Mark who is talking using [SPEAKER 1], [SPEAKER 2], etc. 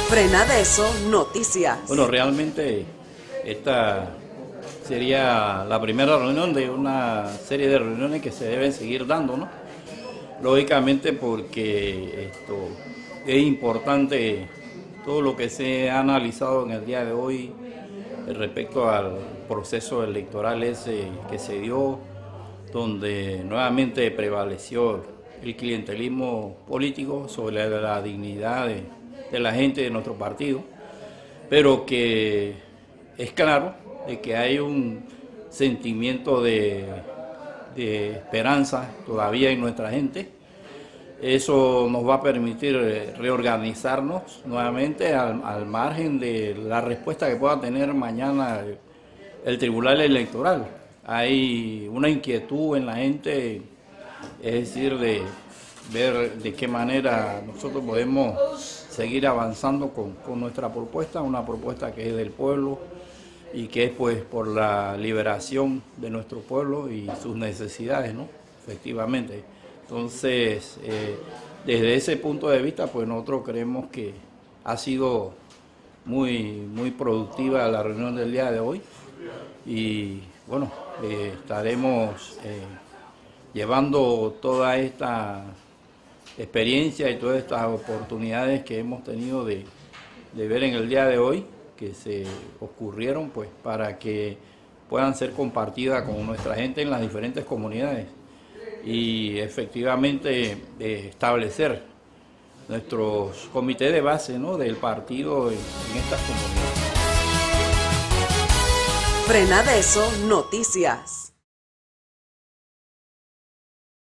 [SPEAKER 1] Frenadeso Noticias.
[SPEAKER 2] Bueno, realmente esta sería la primera reunión de una serie de reuniones que se deben seguir dando, ¿no? Lógicamente porque esto es importante todo lo que se ha analizado en el día de hoy respecto al proceso electoral ese que se dio, donde nuevamente prevaleció el clientelismo político sobre la dignidad de la gente de nuestro partido, pero que es claro de que hay un sentimiento de esperanza todavía en nuestra gente. Eso nos va a permitir reorganizarnos nuevamente al margen de la respuesta que pueda tener mañana el Tribunal Electoral. Hay una inquietud en la gente, es decir, de ver de qué manera nosotros podemos seguir avanzando con nuestra propuesta, una propuesta que es del pueblo y que es pues por la liberación de nuestro pueblo y sus necesidades, ¿no? Efectivamente. Entonces, desde ese punto de vista, pues nosotros creemos que ha sido muy productiva la reunión del día de hoy y bueno, estaremos llevando toda esta experiencia y todas estas oportunidades que hemos tenido de ver en el día de hoy, que se ocurrieron, pues para que puedan ser compartidas con nuestra gente en las diferentes comunidades y efectivamente establecer nuestros comités de base, ¿no?, del partido en estas comunidades.
[SPEAKER 1] Frenadeso Noticias.